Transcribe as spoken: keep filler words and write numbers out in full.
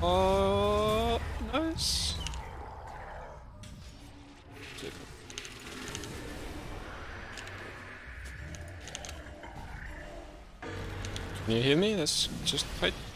Oh, nice. Can you hear me? Let's just fight.